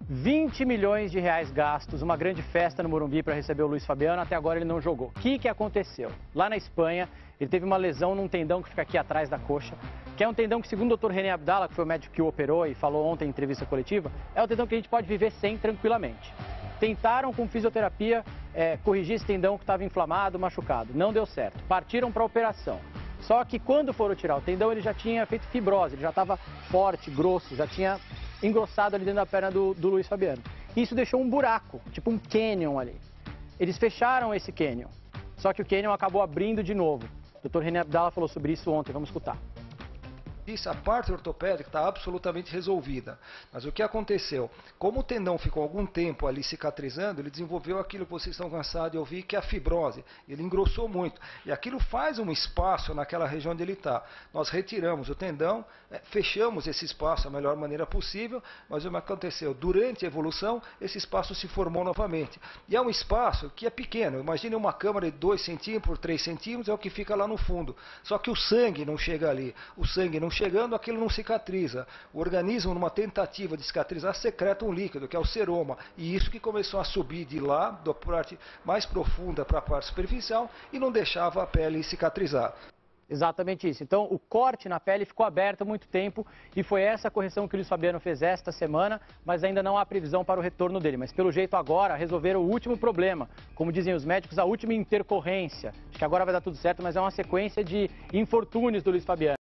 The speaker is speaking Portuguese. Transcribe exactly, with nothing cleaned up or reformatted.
vinte milhões de reais gastos, uma grande festa no Morumbi para receber o Luiz Fabiano, até agora ele não jogou. O que, que aconteceu? Lá na Espanha, ele teve uma lesão num tendão que fica aqui atrás da coxa, que é um tendão que, segundo o doutor René Abdala, que foi o médico que o operou e falou ontem em entrevista coletiva, é um tendão que a gente pode viver sem tranquilamente. Tentaram com fisioterapia é, corrigir esse tendão que estava inflamado, machucado. Não deu certo. Partiram para a operação. Só que quando foram tirar o tendão, ele já tinha feito fibrose, ele já estava forte, grosso, já tinha engrossado ali dentro da perna do, do Luiz Fabiano. Isso deixou um buraco, tipo um canyon ali. Eles fecharam esse canyon, só que o canyon acabou abrindo de novo. O doutor René Abdala falou sobre isso ontem, vamos escutar. Isso, a parte ortopédica está absolutamente resolvida. Mas o que aconteceu? Como o tendão ficou algum tempo ali cicatrizando, ele desenvolveu aquilo que vocês estão cansados de ouvir, que é a fibrose. Ele engrossou muito. E aquilo faz um espaço naquela região onde ele está. Nós retiramos o tendão, fechamos esse espaço da melhor maneira possível, mas o que aconteceu? Durante a evolução, esse espaço se formou novamente. E é um espaço que é pequeno. Imagine uma câmara de dois centímetros por três centímetros, é o que fica lá no fundo. Só que o sangue não chega ali. O sangue não chegando, aquilo não cicatriza. O organismo, numa tentativa de cicatrizar, secreta um líquido, que é o seroma. E isso que começou a subir de lá, da parte mais profunda para a parte superficial, e não deixava a pele cicatrizar. Exatamente isso. Então, o corte na pele ficou aberto há muito tempo e foi essa correção que o Luiz Fabiano fez esta semana, mas ainda não há previsão para o retorno dele. Mas, pelo jeito, agora resolveram o último problema. Como dizem os médicos, a última intercorrência. Acho que agora vai dar tudo certo, mas é uma sequência de infortúnios do Luiz Fabiano.